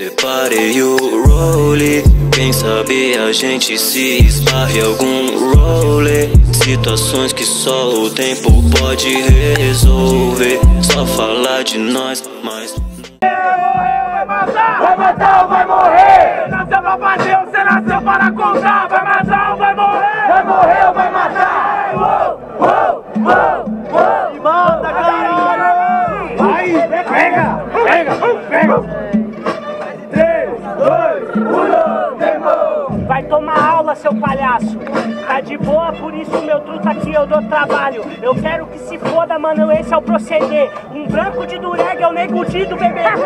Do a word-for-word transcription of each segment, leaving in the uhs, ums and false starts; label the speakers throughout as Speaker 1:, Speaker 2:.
Speaker 1: Separei o role, quem sabe a gente se esbarre em algum role. Situações que só o tempo pode resolver. Só falar de nós, mas
Speaker 2: vai matar, vai matar ou vai morrer. Você nasceu pra fazer, você nasceu para contar. Vai matar ou vai morrer, vai morrer ou vai matar. Uou, uou, uou, uou. E manda, caralho. Vai, pega, pega, pega. três, dois, um, tempo.
Speaker 3: Vai tomar aula, seu palhaço. Tá de boa, por isso meu truta aqui eu dou trabalho. Eu quero que se foda, mano, esse é o proceder. Um branco de dureg é o nego Di do B B B.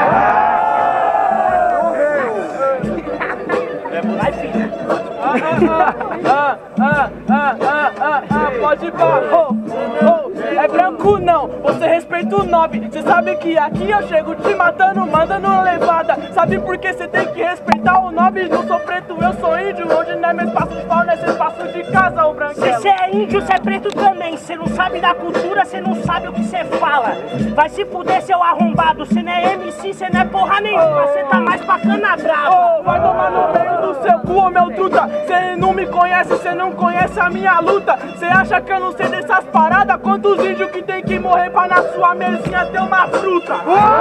Speaker 3: Vai, filho.
Speaker 2: Ah, ah, ah, ah, ah, ah, pode ir pra... Oh, oh, é branco não, você respeita o nove. Cê sabe que aqui eu chego te matando, mandando uma levada. Sabe por que cê tem que respeitar o nove? Não sou preto, eu sou índio. Onde não é meu espaço de pau, não é seu espaço de casa, ô branquelo.
Speaker 3: Se cê é índio, cê é preto também. Cê não sabe da cultura, cê não sabe o que cê fala. Vai se fuder, seu arrombado. Cê não é M C, cê não é porra nenhuma. Cê tá mais pra cana brava.
Speaker 2: Oh, vai tomar no meio do seu cu, ô meu truta. Cê não me conhece, cê não conhece a minha luta. Cê acha que eu não sei dessas paradas? Quantos índios que tem que morrer pra na sua mesinha ter uma fruta?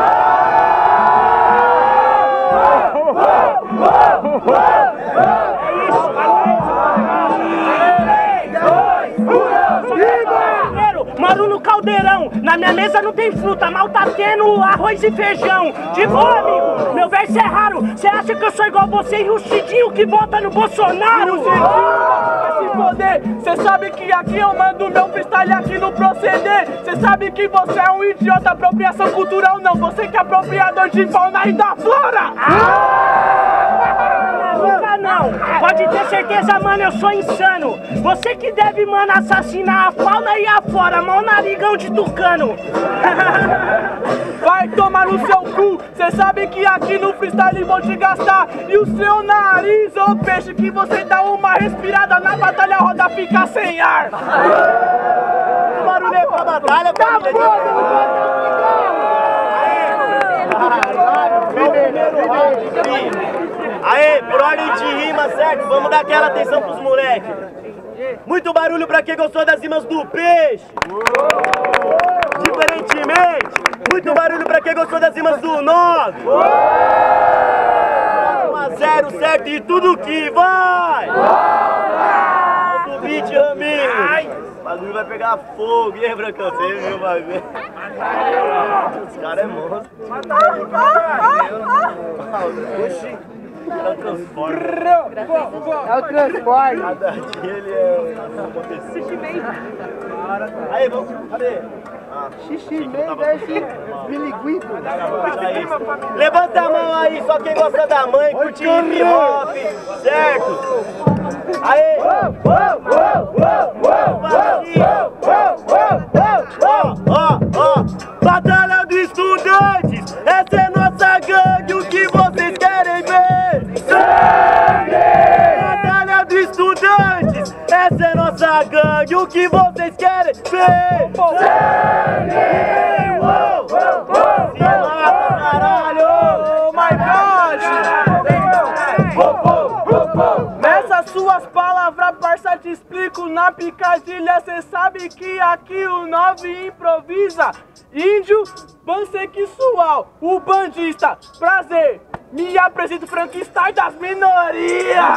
Speaker 3: É isso, moro no caldeirão, na minha mesa não tem fruta, mal tá tendo arroz e feijão. De boa, amigo, meu verso é raro. Cê acha que eu sou igual você e o Cidinho que vota no Bolsonaro?
Speaker 2: Vai se foder, cê sabe que aqui eu mando meu freestyle aqui no proceder. Cê sabe que você é um idiota, apropriação cultural não. Você que é apropriador de fauna e da flora.
Speaker 3: Nunca não, pode ter certeza, mano, eu sou insano. Você que deve, mano, assassinar a fauna e a flora, mó narigão de tucano.
Speaker 2: Vai tomar no seu cu, cê sabe que aqui no freestyle vou te gastar. E o seu nariz, ô peixe, que você dá uma respirada na batalha, a roda fica sem ar.
Speaker 4: O barulho é pra batalha,
Speaker 2: tá
Speaker 4: Aê, por ordem de rima, certo? Vamos dar aquela atenção pros moleques. Muito barulho pra quem gostou das rimas do peixe. Diferentemente, muito barulho pra quem gostou das rimas do nove. um a zero, certo? E tudo que vai! Alto o beat, Raminho! O bagulho vai pegar fogo, e aí, Brancão? Você viu o bagulho? Os caras é monstro. Oxi! É o transporte.
Speaker 2: É o transporte.
Speaker 4: Cada dia ele é acontecido. Aí, vamos. Cadê? Ah,
Speaker 2: Xixi meio desse biliguito.
Speaker 4: Levanta a mão aí, só quem gosta da mãe, curte hip hop, certo? Aí! Ó, ó, ó! Batalha dos estudantes! Essa é nossa gangue, o que vocês querem ver? Sangue! Batalha dos estudantes! Essa é nossa gangue, o que vocês querem ver? Sangue! Uou! Se mata, caralho!
Speaker 2: Oh my God! Nessas suas palavras, parça, te explico na picadilha. Cê sabe que aqui o nove improvisa. Índio, pansexual, o bandista, prazer. Me apresento Frankenstein das minorias.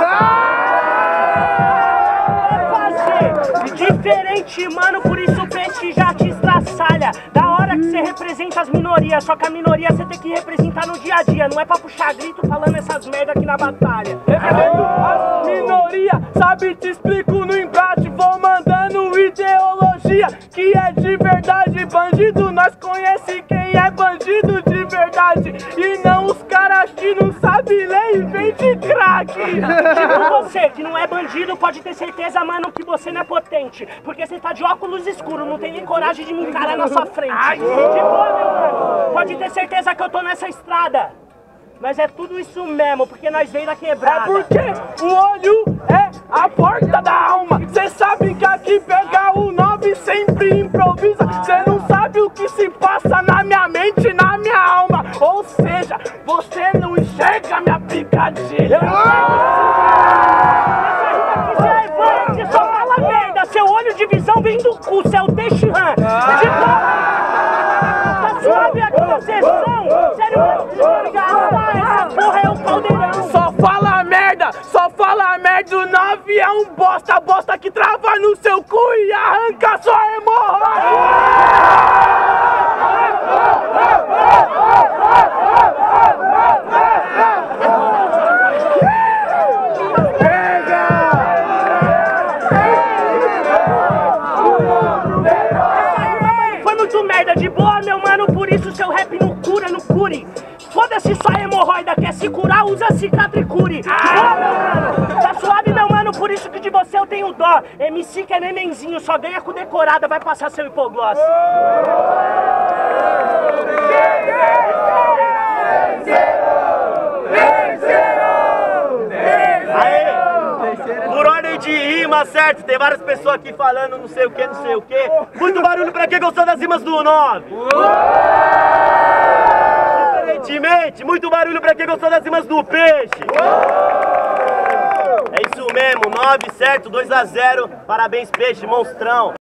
Speaker 3: Diferente, mano, por isso o peixe já te estraçalha. Da hora que você representa as minorias, só que a minoria você tem que representar no dia a dia. Não é pra puxar grito falando essas merda aqui na batalha.
Speaker 2: Represento as minorias, sabe, te explico no embate. Vou mandando ideologia que é de verdade. Bandido, nós conhece quem é bandido de verdade. E não os caras que não sabem ler e vende crack.
Speaker 3: Tipo você, que não é bandido, pode ter certeza, mano, que você não é potente. Porque você tá de óculos escuros, não tem nem coragem de me encarar na sua frente. De boa, meu mano, pode ter certeza que eu tô nessa estrada. Mas é tudo isso mesmo, porque nós veio da quebrada.
Speaker 2: É porque o olho é a porta da alma. Cê sabe que aqui pegar o nove
Speaker 4: nove sempre improvisa. Cê não sabe o que se passa na minha mente e na minha alma. Ou seja, você não enxerga minha picadilha.
Speaker 3: Você só fala merda, seu olho de visão vem do cu, seu Teixeira. De tá suave aqui na sessão. Sério, essa porra é um caldeirão.
Speaker 4: Só fala merda, só fala merda. O nove é um bosta, bosta que trava no seu cu e arranca sua hemorroida.
Speaker 3: Merda de boa, meu mano, por isso seu rap não cura, não cure. Foda-se sua hemorroida, quer se curar, usa cicatricure. Ah, meu mano, tá suave, meu mano, por isso que de você eu tenho dó. M C que é nenenzinho, só ganha com decorada, vai passar seu hipogloss.
Speaker 4: Por ordem de rima, certo? Tem várias pessoas aqui falando não sei o que, não sei o que. Muito barulho pra quem gostou das rimas do nove. Diferentemente, muito barulho pra quem gostou das rimas do peixe. É isso mesmo, nove, certo? dois a zero. Parabéns, peixe, monstrão.